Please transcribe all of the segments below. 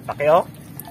Laki oh.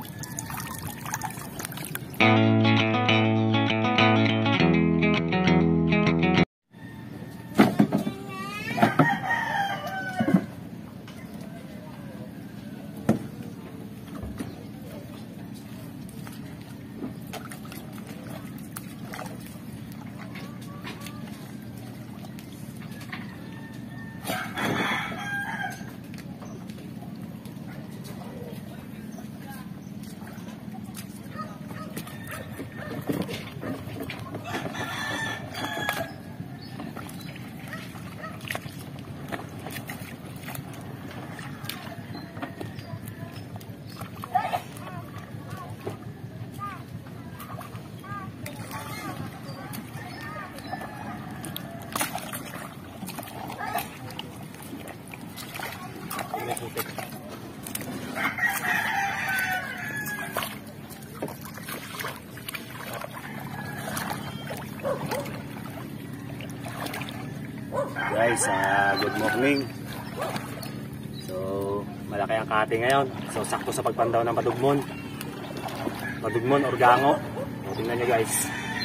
Guys, good morning. So, malaki ang kati ngayon. So, sakto sa pagpandaw ng padugmon. Padugmon, orgango. So, tingnan nyo guys.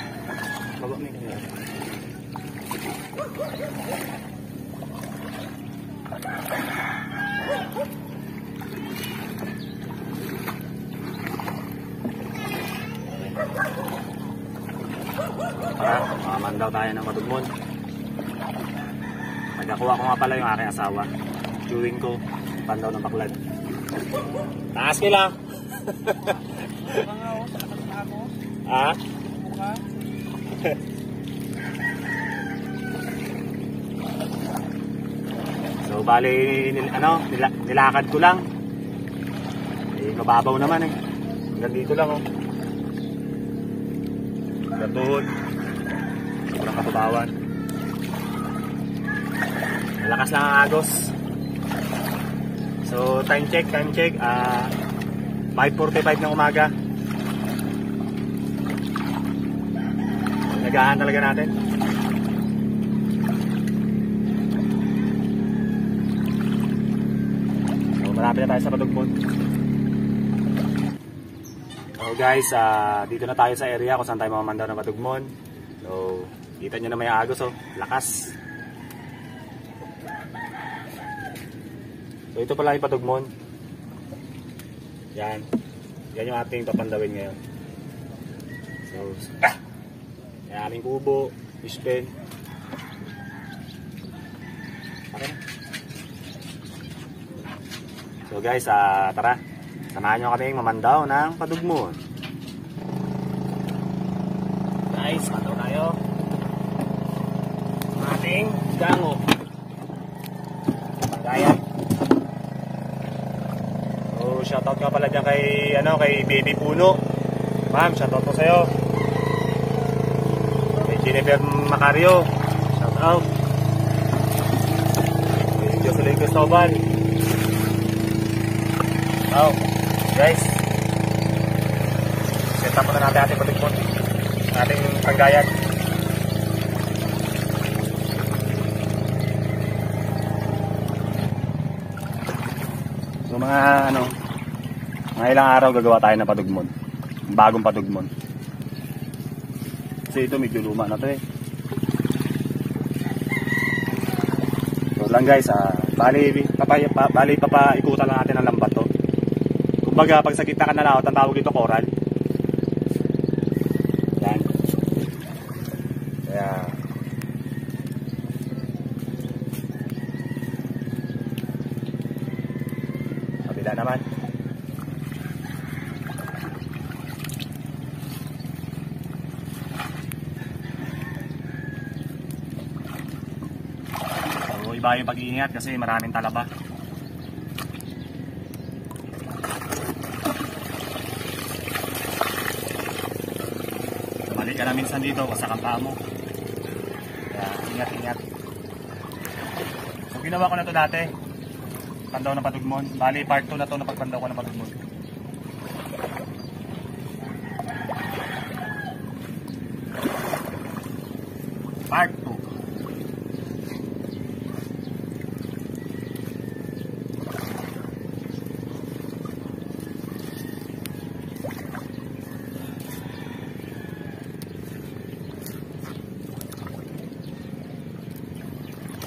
Mamandaw tayo ng padugmon. Nagkakuha ko nga pala yung aking asawa. Chewing ko, pandaw ng baklad. Taas kila! Ha? So bali, nilakad ko lang. Eh, mababaw naman eh. Hanggang dito lang oh. Gatuhod. Sobrang kababawan. Malakas lang ang agos. So time check 5:45 ng umaga. Nagahan talaga natin. So malapit na tayo sa padugmon. So guys, dito na tayo sa area kung saan tayo mamamandaw ng padugmon. So kita nyo na may agos oh, lakas. So ito pala yung padugmon. Yan. Yan yung ating papandawin ngayon. So, yan aming kubo, fishpen. Okay na. So guys, tara. Samahan nyo kami mamandaw ng padugmon. Guys, mandaw tayo. Ating gango. Panggayan. Shoutout nga pala dyan kay Baby Puno. Ma'am, shoutout po sa'yo. Kay Jennifer Macario. Shoutout. Kay Jocelyn Cristobal. Oh, guys. Set up na natin ating padugmon. Ating panggayan. So mga ilang araw gagawa tayo ng padugmon. Bagong padugmon. Kasi ito medyo luma na to eh. So lang guys, bali papaikutan lang natin ang lambat to. Kumbaga pag sa kita ka na laot, ang tawag dito coral. Yan. Kaya kabila naman. Iba yung pag-iingat kasi maraming talaba. Balik ka na minsan dito, wasak ang paa mo. Kaya ingat-ingat. So ginawa ko na to dati. Pandaw ng padugmon. Bali part 2 na to na pagpandaw ko ng padugmon. Part 2.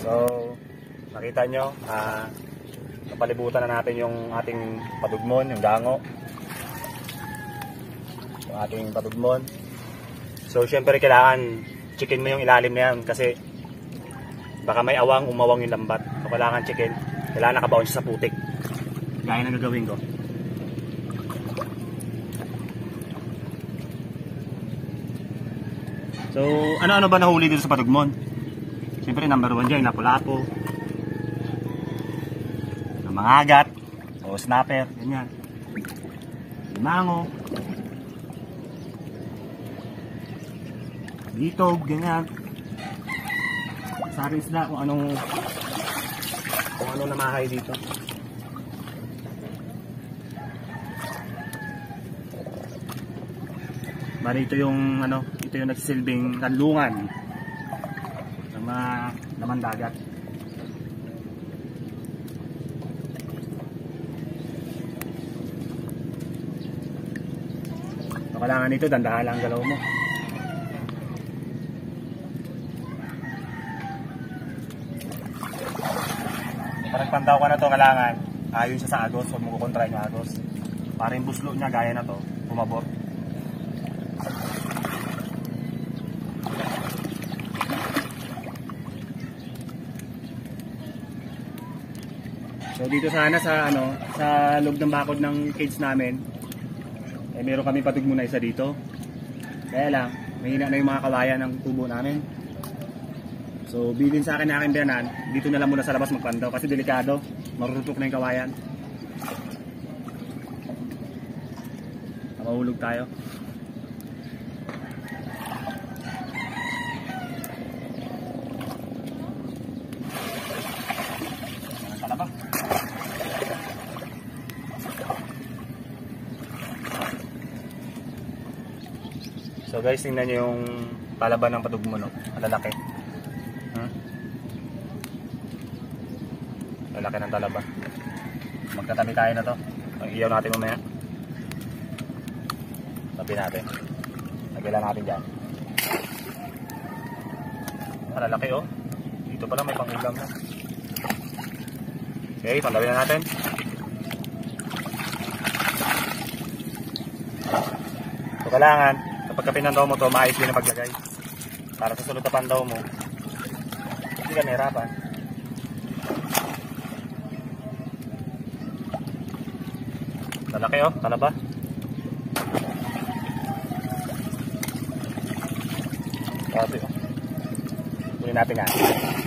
So, nakita nyo, napalibutan na natin yung ating padugmon, yung dango. Yung ating padugmon. So, syempre kailangan chicken mo yung ilalim na yan kasi baka may awang, umawang yung lambat. So, kailangan chicken, kailangan nakabaon siya sa putik. Gaya na gagawin ko. So, ano-ano ba nahuli dito sa padugmon? Siyempre, number 1 dyan, lapu-lapo. Mga agat, o snapper, ganyan. Limango. Bitog, ganyan. Sabi isda kung anong namahay dito. Bali ito yung ito yung nagsisilbing kanlungan ng mga laman dagat. So, kailangan nito dandahan lang ang galaw mo. Parang pandaw ka na to, kailangan ayon siya sa agos, huwag mo kukontra yung agos. Para yung buslo niya gaya na to, pumabor. So dito sana sa sa loob ng bakod ng cage namin, meron kami padugmon na isa dito. Kaya lang, mahina na yung mga kawayan ng tubo namin. So bilin sa akin na aking biyanan, dito na lang muna sa labas magpandaw kasi delikado, marurutok na yung kawayan. Mahulog tayo. So guys, tingnan nyo yung palaban ng padugmon, no? Malalaki. Lalaki ng talaba. Magtatabi tayo na to. Ang iyaw natin mamaya. Tabi natin. Lagyan natin dyan. Malalaki, oh. Dito pala may pangulam na. Okay, pandabi na natin. So kailangan kapag pinandaw mo to, maayos yun ang paglagay. Para sa sunod na pandaw mo, hindi ka nahirapan. Lalaki, oh, talaba. Grabe, oh. Kunin natin nga.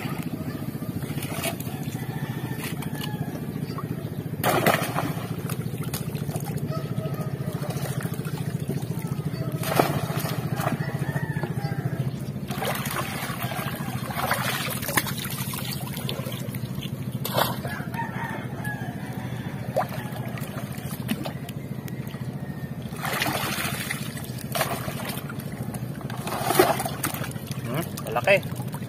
Malaki.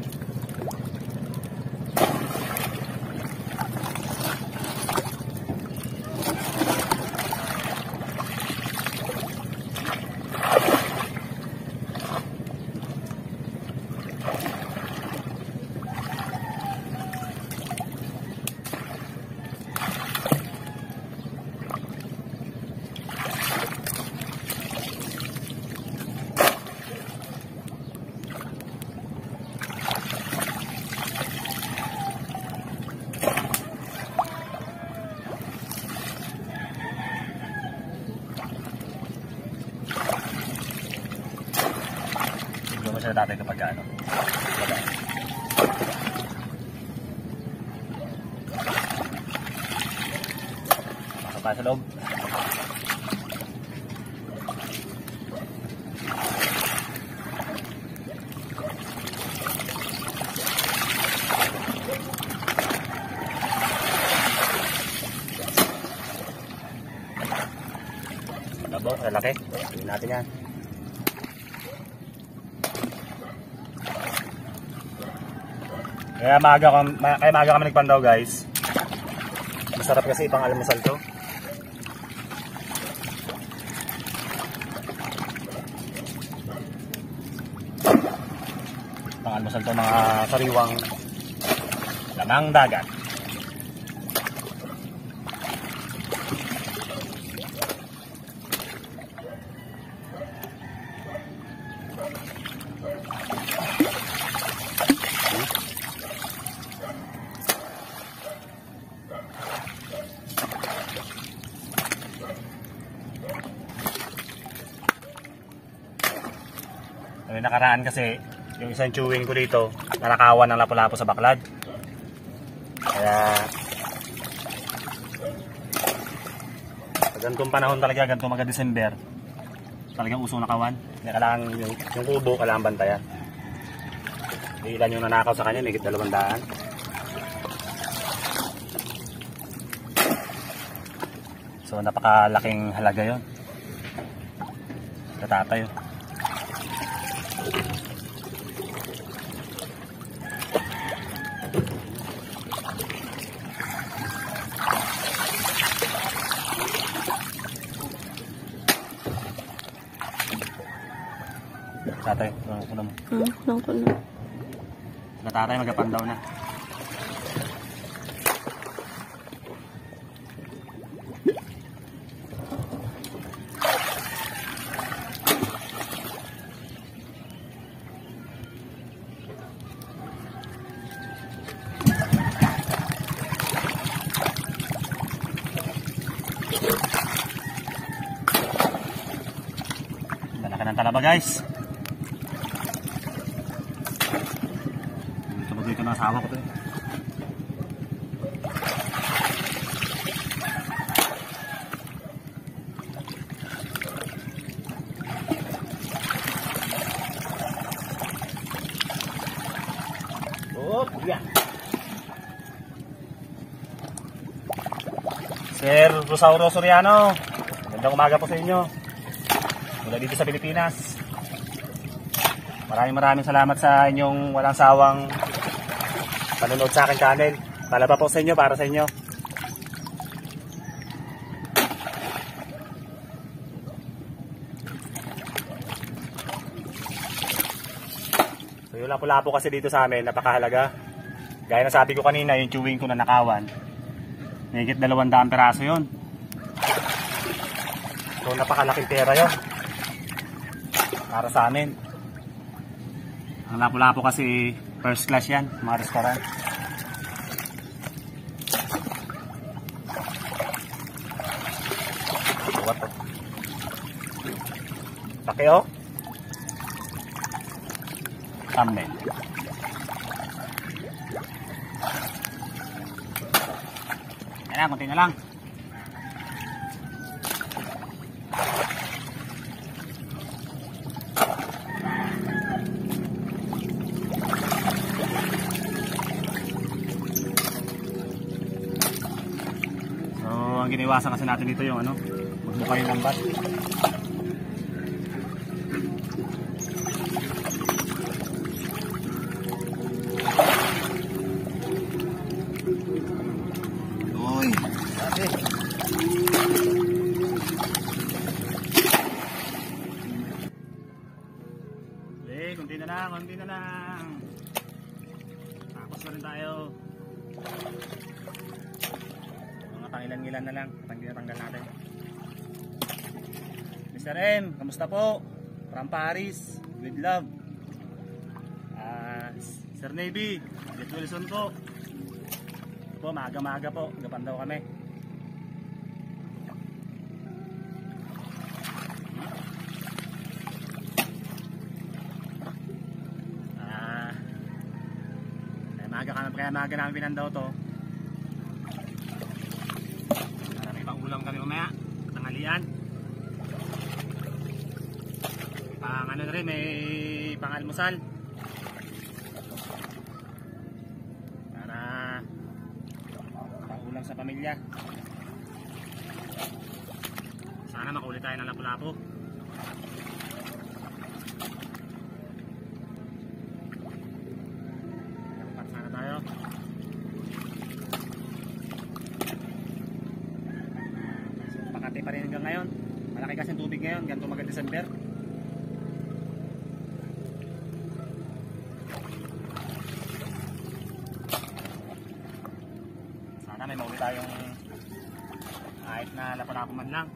Siya dati kapag ano. Pasok tayo sa loob. Labo, lalaki. Tingnan natin yan. Kaya maaga kami nagpandaw, guys. Masarap kasi ipang almusal to. Pang almusal to, mga sariwang lamang dagat. Yung nakaraan kasi, yung isang chewing ko dito, nanakawan ng lapu-lapu sa baklad. Kaya, sa ganitong panahon talaga, ganitong mga December, talagang usong nakawan. Kaya kailangan yung kubo, kailangan bantayan. Ilan yung nanakaw sa kanya, higit 200. So, napakalaking halaga yun. Katatay yun. Tatay, kuno mo. Kuno. Tatay, magapandaw na. Dala ka ng talaba, guys. Ito na asawa ko to. Yeah. Sir Rosauro Soriano, magandang umaga po sa inyo. Mula dito sa Pilipinas. Maraming salamat sa inyong walang sawang panonood sa akin channel. Talaba po sa inyo, para sa inyo. So yung lapu-lapu kasi dito sa amin, napakahalaga. Gaya na sabi ko kanina, yung chewing ko na nakawan, higit 200 peraso yun. So napakalaking pera yun para sa amin. Ang lapu-lapu kasi first class yan, mga restaurant. What to? Pake o? Thumbnail. Ayan na, konti na lang. Ang giniwasan kasi natin dito yung magbuka yung lambat. Uy, dati. Konti na lang. Tapos na rin tayo. Pangilan-ngilan na lang, tanggal natin. Mr. M, kamusta po? From Paris, with love. Sir Navy, Jet Wilson po. Po, maaga-maaga po, gapan daw kami. Kaya maaga namin pinandaw to. Ulam kami mamaya, tanghalian. Pang na rin, may pang-almusal. Para pang-ulam sa pamilya. Sana makulit tayo ng lapu-lapu. Sana tayo. Makati pa rin hanggang ngayon. Malaki kasi tubig ngayon, ganito mag-December. Sana may mauli tayong kahit na lapu-lapu man lang.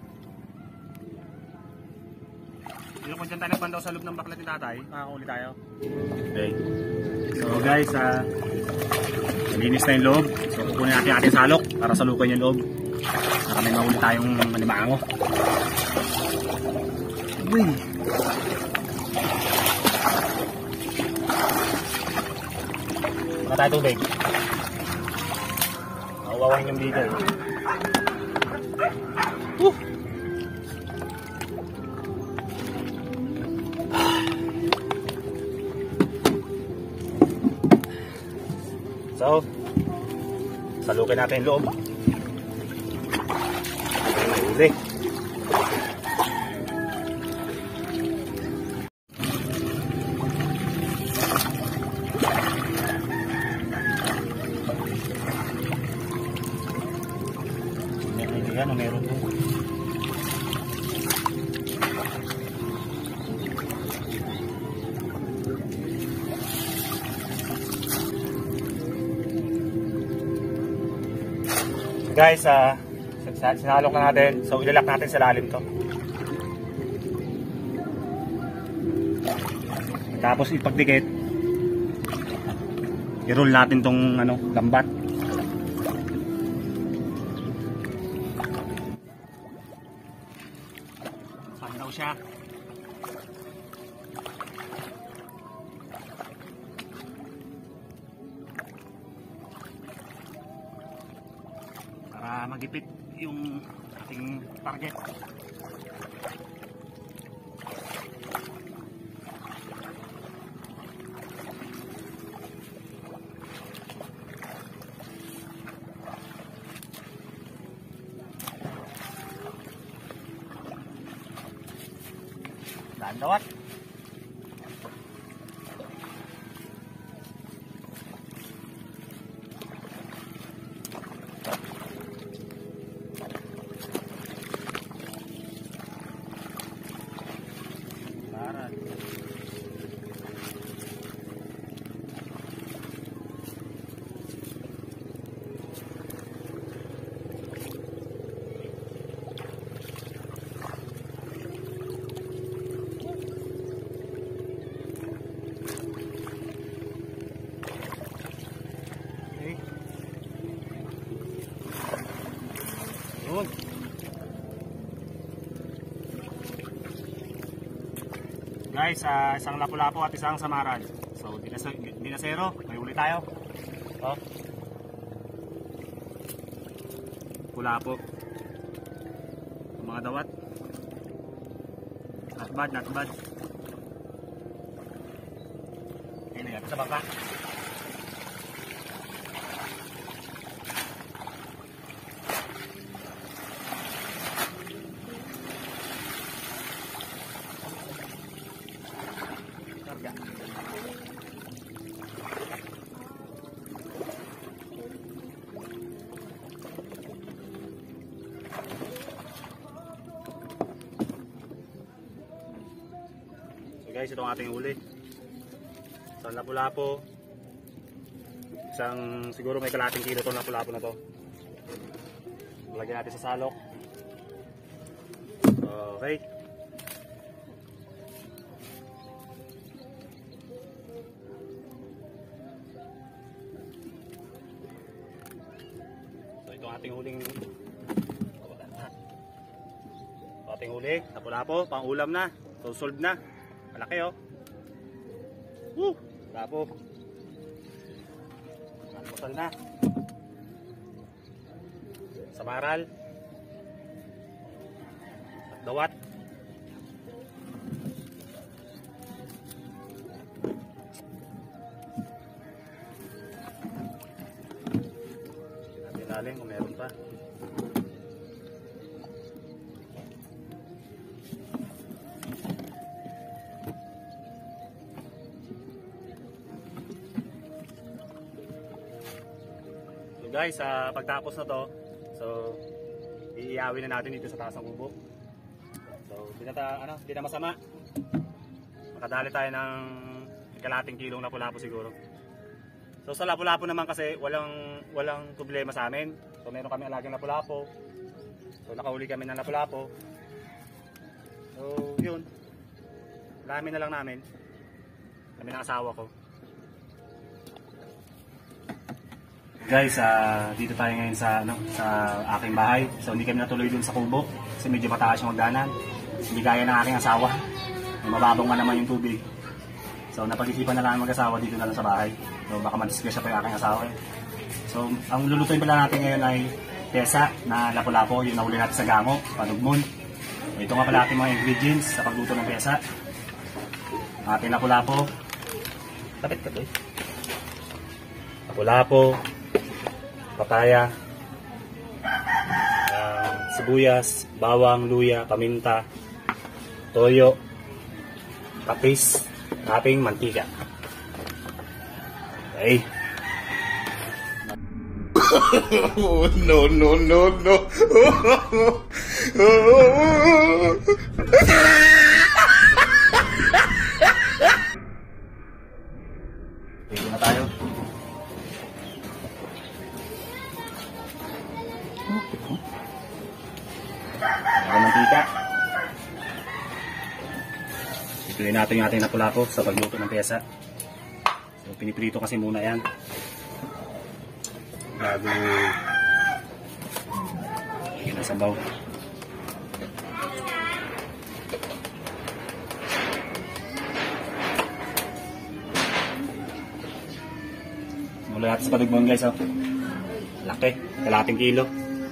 Yung kung dyan tayo nagbandaw sa loob ng baklat ni tatay, makakauli tayo. Okay. So guys, nalinis na yung loob. So kukunin natin ating salok para salukan yung loob. Para may mauli tayong manimango. Uy! Maka tayo tubig. Nakuwawan yung dito. So, salukin natin yung loob. Uli. Yan o meron po. Guys, sinalok na natin. So ilalak natin sa lalim to. Tapos ipagdikit. I-roll natin tong lambat. Saan daw siya? Para magipit yung ating target. Daan dawat. Guys, isang lapu-lapu at isang samaran. So, dinasero, may uli tayo. Oh. Pulapo. Mga dawat. Not bad, not bad. Ayun na yan, sa bangka. Guys, itong ating uli. Isang lapu-lapu. Isang siguro may kalating kilo itong lapu-lapu na to. Lagyan natin sa salok. Okay. So itong ating huling lapu-lapu, pang ulam na. So solved na. Malaki oh. Woo! Lapo. Almusal na. Samaral. At dawat. Natin naling kung meron pa. Guys, pagtapos na to, so iiyawin na natin dito sa taas ng kubo. So, di na masama. Makadali tayo ng kalating kilong lapu-lapu siguro. So sa lapu-lapu naman kasi walang problema sa amin. So meron kami alagang lapu-lapu. So nakahuli kami ng lapu-lapu. So yun. Dami na lang namin. Kami ng asawa ko. Guys, dito tayo ngayon sa aking bahay. So hindi kami natuloy dun sa kubo kasi medyo mataas yung hagdanan. Hindi gaya ng aking asawa. May mababang man naman yung tubig. So napag-isipan na lang mag-asawa dito na lang sa bahay. So baka ma-disgrasya pa yung aking asawa. So ang lulutuin pala natin ngayon ay pesa na lapu-lapu, yung nahuli natin sa gango, padugmon. Ito nga pala ating mga ingredients sa pagluto ng pesa. Ating lapu-lapu. Kapit ka to eh. Lapu-lapu, papaya, sibuyas, bawang, luya, paminta, toyo, kapis, ating mantika. Okay. Oh, no, no, no, no. Dito na tayo. Mantika. Ituloy natin yung ating lapu-lapu sa pagluto ng pesa. So piniprito kasi muna yan bago lagyan ng sabaw. Mula natin sa padugmon guys, oh. Laki, kalating kilo.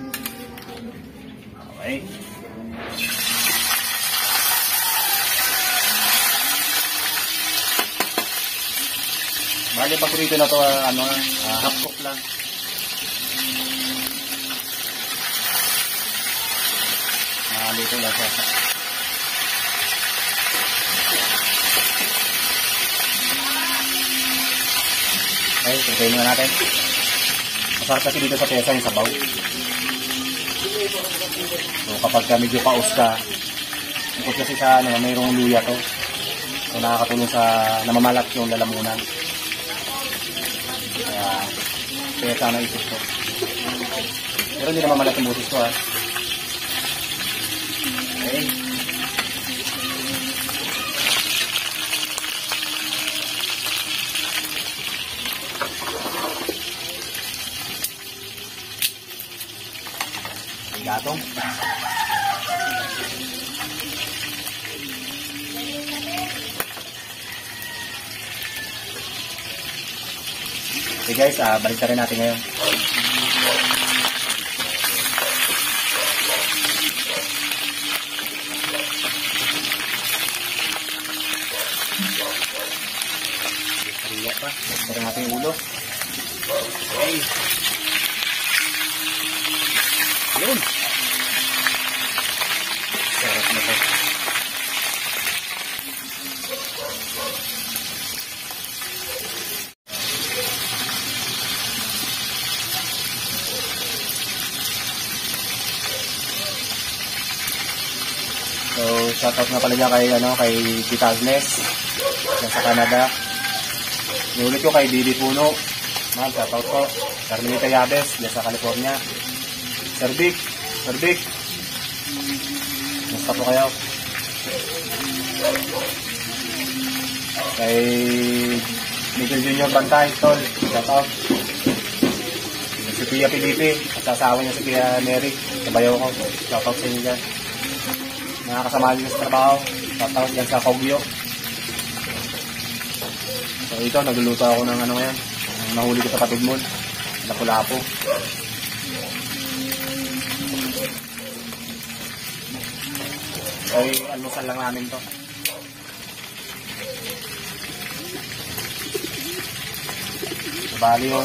Okay. Bali pag prito na to, half cook lang. Luto lang siya. Okay, tutuin na natin. Masarap kasi dito sa pesa yung sabaw. So kapag medyo paus ka, ikot kasi sa mayroong luya to. So nakakatulong sa namamalat yung lalamunan. Kaya pesa na isip ko. Pero hindi namamalat yung busis ko ha. Okay. Gatong. Okay guys, balik na rin natin ngayon. Kaya pa, balik na natin yung ulo. Okay. Yun. Sarap na to. So, shoutout nga pala dyan kay Tita Agnes sa Canada. Nulit ko kay Didi Puno. Ma'am, shoutout ko. Carmelita Yabes dyan sa California. Sir Vic. Musta po kayo? Kay Miguel Junior Bantay, Tol. Shoutout. Si Pia Pilipi at asawa niya si Pia Mary. Kabayaw ko. Shoutout sa inyo dyan. Mga kasama din sa trabaho, shoutout dyan sa Kogyo. So ito, nagluluto ako ng ngayon. Nahuli ko sa patugmon. Lapu-lapu. Ay, almusal lang namin to. Bali yung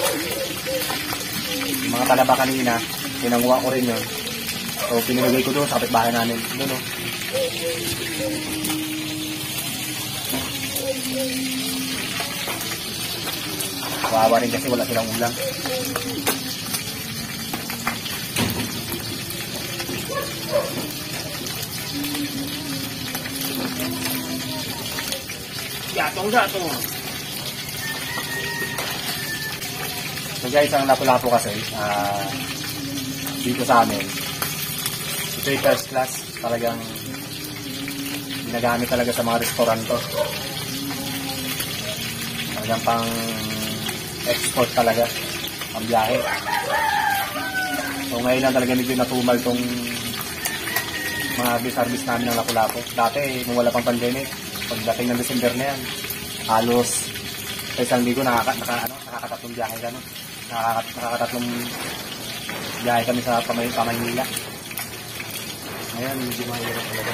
mga talaba kanina, pinanguha ko rin yun. So, pinilagay ko doon sa kapitbahay namin. Doon, oh. Kawawa rin kasi wala silang ulam. Gatong. So guys, ang lapu-lapu kasi, dito sa amin, ito yung first class, talagang ginagamit talaga sa mga restaurant to. Talagang pang export talaga ang biyahe. So ngayon lang talaga medyo natumal tong mga service namin ng lapu-lapu. Dati, nung wala pang pandemic, pagdating ng December na yan, halos sa isang linggo nakakatatlong biyahe gano'n. Nakakatatlong biyahe kami sa Pamaynila. Ngayon, medyo mahirap talaga.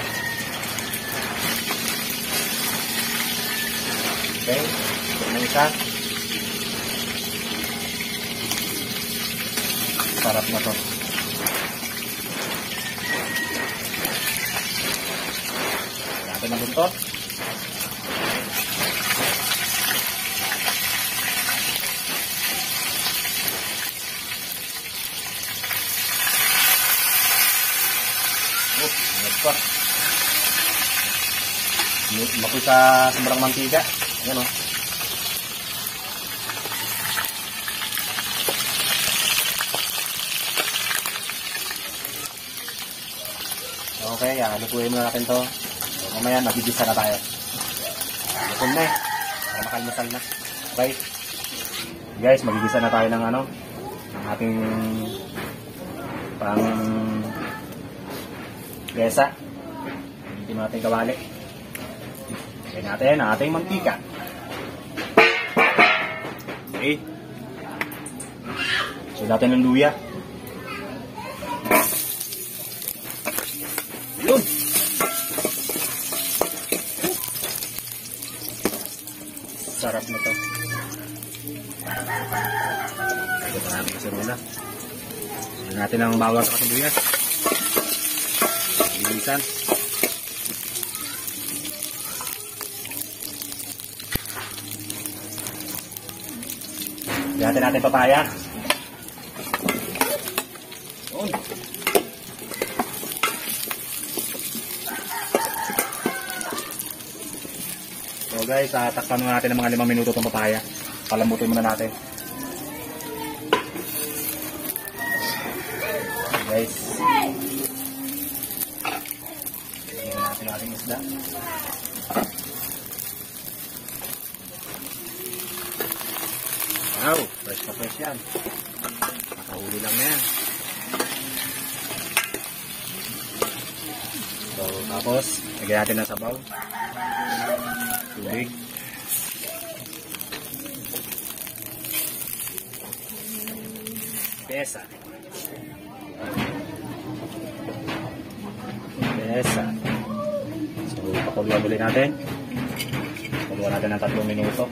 Okay, ito na isa. Sarap na to. Natin ang buntot. Makoy sa sobrang mantika. Ayan o. Okay, lutuin muna natin to. So, mamaya magigisa na tayo. Lutuin na eh. Para makalmasal na. Okay. Guys, magigisa na tayo ng ng ating pang gesa. Hindi mo natin kawali. Lagyan natin ang ating mantika. Okay. So natin ng luya. Yun. Sarap na to. Ito pa natin kasi muna. Lagyan natin ang bawang sa kasibuyas. Bilisan. Lagyan natin papaya. Yun. So guys, takpan muna natin ng mga 5 minuto itong papaya. Palambutin muna natin. Guys. Lagyan natin ating isda. Wow, fresh na fresh yan. Nakahuli lang na yan. So, tapos, lagyan natin ng sabaw. Tubig. Pesa. Pesa. So, pakuluan ulit natin. Pakuluan natin ng 3 minuto.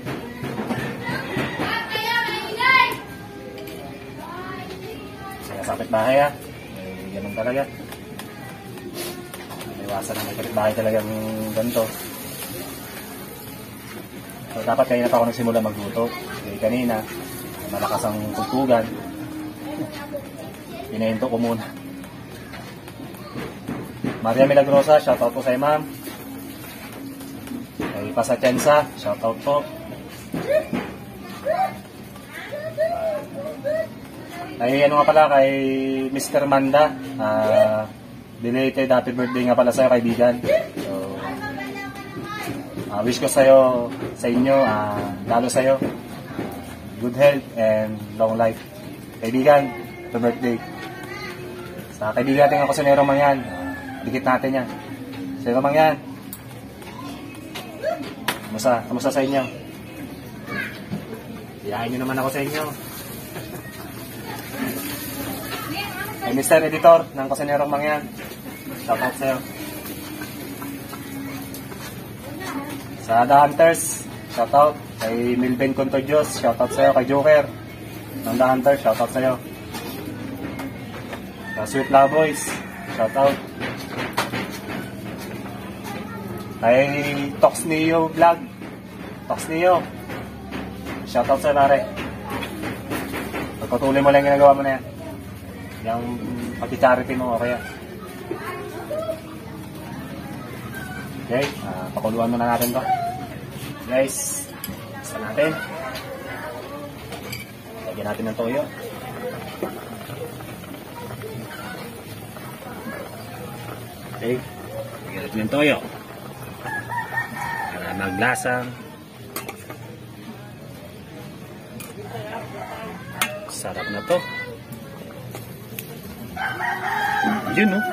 Sa kapitbahay ganun talaga. Iwasan na may kapitbahay talagang ganito. So dapat kanina pa ako nagsimula magluto. Kasi kanina malakas ang tugtugan. Pinahinto ko muna. Maria Milagrosa, shoutout po sa ma'am. Kay Pasatienza, shoutout po. Ay nga pala kay Mr. Manda, belated happy birthday nga pala sa'yo kaibigan. So, wish ko sa inyo, lalo sa'yo, good health and long life. Kaibigan, happy birthday. Sa kaibigan natin ako sa Nero Mangyan, dikit natin yan. Nero Mangyan, kamusta sa inyo? Iyahin nyo naman ako sa inyo. Kay Mr. Editor ng Kusinerong Mangyan, shoutout sa'yo. Sa The Hunters, shoutout. Kay Milben Contodios, shoutout sa'yo. Kay Joker ng The Hunters, shoutout sa'yo. Sa Sweet Love Boys, shoutout. Kay Tox Neo Vlog, Tox Neo, shoutout sa'yo pare. Pagpatuloy mo lang yung ginagawa mo na yan. Yung pag-charity mo, okay yan. Okay, pakuluan muna natin to. Guys, isa natin. Lagyan Lagyan natin ng toyo. Okay. Lagyan natin ng toyo. Para maglasang. Sarap na to. Yun, no?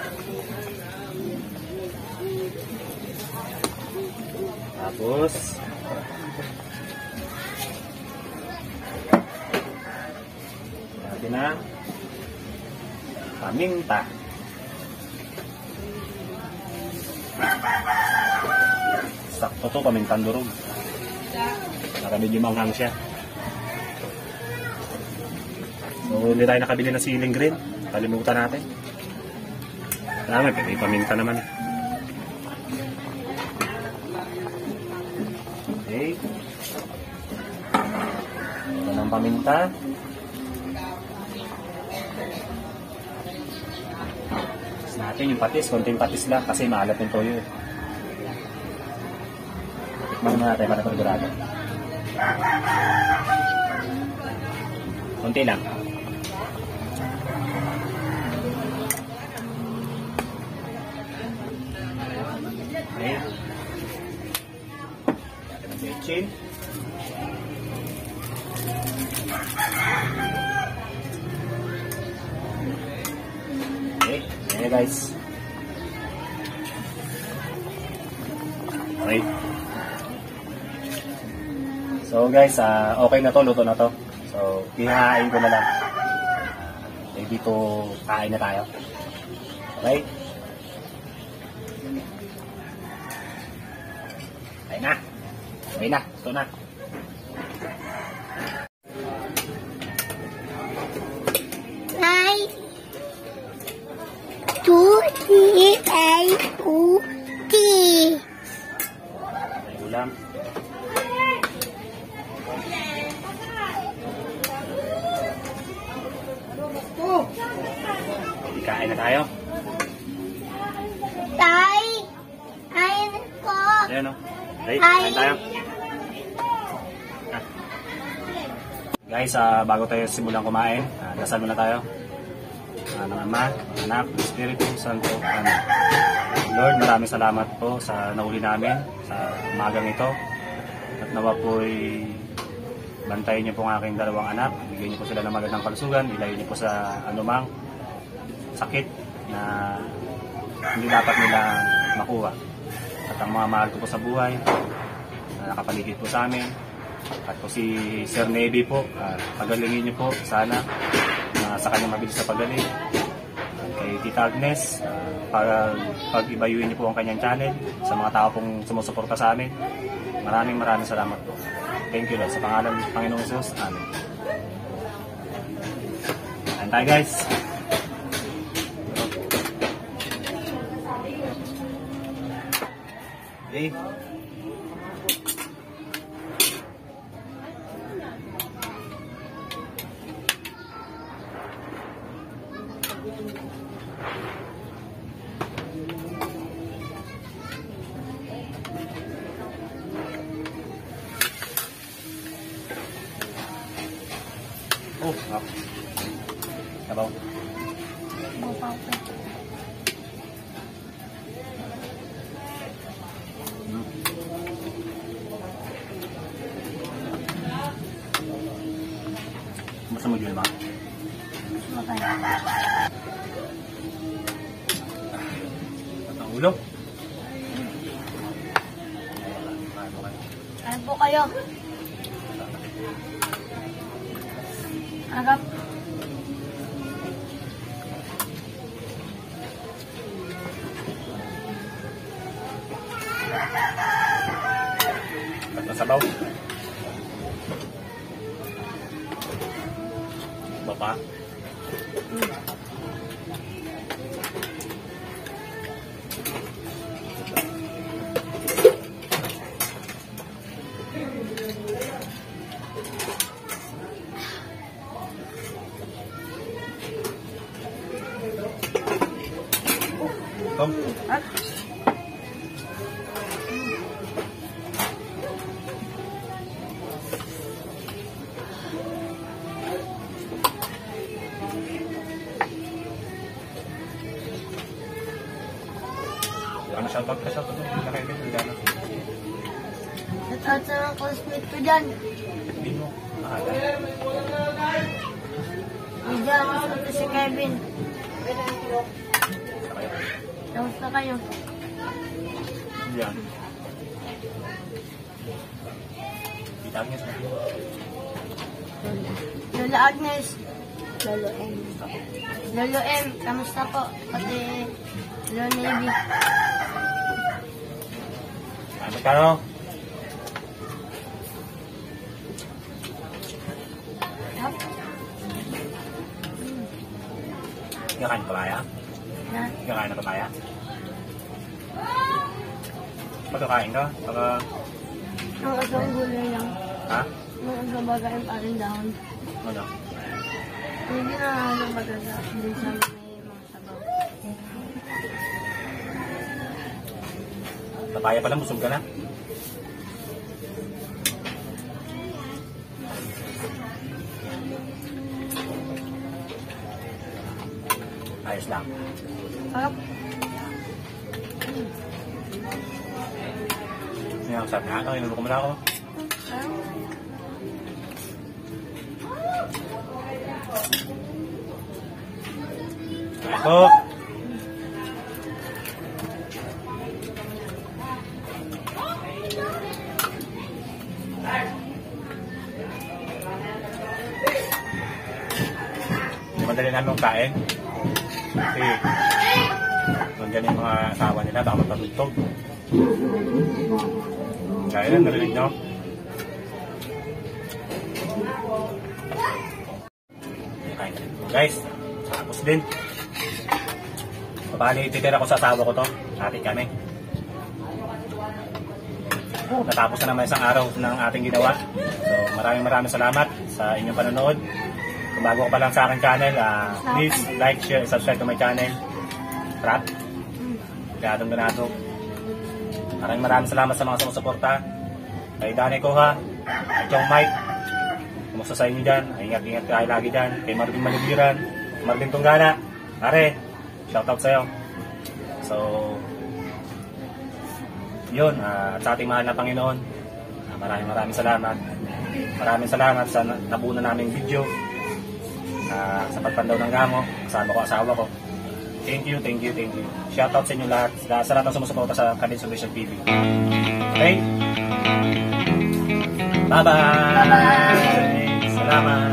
Tapos, natin na paminta. Sakto to, pamintang durog. Para medyo manghang siya. So, hindi tayo nakabili ng siling green. Kalimutan natin. Tama, pero paminta naman. Okay. Ito ng paminta. Tapos natin yung patis. Konting patis lang kasi maalat yung toyo. Tikman naman natin para pagdurado. Konti lang. Okay. Natin ang bechin. Okay. Okay guys. Okay. So guys, okay na to, luto na to. So, hihahain ko na lang. Ready to kain na tayo. Okay? Kain na. Okay na. Ito na. I two T A U T. May ulam. Kain na tayo. Tay, kain ko. Ayan o. Okay, kain tayo. Ah. Guys, bago tayo simulang kumain, dasal muna tayo. Ng Ama, Anak, Espiritu Santo. Amen. Lord, maraming salamat po sa nauli namin sa umagang ito. At nawa po'y bantayin niyo po ang aking dalawang anak. Bigyan niyo po sila ng magandang kalusugan. Ilayo niyo po sa anumang sakit na hindi dapat nila makuha. At ang mga mahal ko po sa buhay na nakapaligid po sa amin. At po si Sir Navy po, pagalingin niyo po sana na sa kanyang mabilis sa pagaling. Kay Tita Agnes, pag-ibayuin niyo po ang kanyang channel sa mga tao pong sumusuporta sa amin. Maraming salamat po. Thank you Lord. Sa pangalan ng Panginoong Jesus. Amen. Ayan tayo guys. Okay. Oh, up. Sabaw. Basta mo dyan ba? At ang ulo. Ano po kayo? Agap. At ang sabaw. Baba. Tom. Ano shoutout ka, shoutout mo? Kila Kevin, Liliana. Shoutout sa mga classmate ko dyan. Hindi mo. Diyan, shoutout si Kevin. Tapos na kayo. Yan. Kita Agnes na. Lola Agnes. Lolo M. Lolo M, kamusta po? Pati Lolo Navy. Ano ka no? Hap? Kakain pa kaya? Na? Kakain na pa kaya? Magkakain ka? Baka... Ang asang gulay lang. Ha? Ang asang bagay ang parang dahon. Ano? Hindi na ang bagay sa din sa may mga sabaw. Papaya pa lang, busog ka na. Ayos lang. Hap? Yan, sabi nga ito, inuloko mo na ako. Ito. Hindi madali namin kain. Kasi nandiyan yung mga asawa nila, baka magpatugtog. Kaya lang, narinig nyo? Guys, tapos din. Bali, titira ko sa asawa ko to. Atin kami. Natapos na naman isang araw ng ating ginawa. So, maraming salamat sa inyong panonood. Kung bago ka pa lang sa aking channel, please like, share, subscribe to my channel. Rap. Ganado. Maraming salamat sa mga sumusuporta. Kay Danny Koha, kay Chong Mike. Kumusta sa inyo dyan? Ingat-ingat kayo lagi dyan. Kay Marvin Malibiran, Marvin Tunggana. Pare, shoutout sa'yo. So, yun, sa ating mahal na Panginoon, maraming salamat. Maraming salamat sa nabuo na naming video. Sa pagpandaw ng gamo, kasama ko, asawa ko. Thank you. Shoutout sa inyo lahat. Sa lahat ng sumusuporta sa Kanin Solution TV. Okay? Bye-bye! Salamat!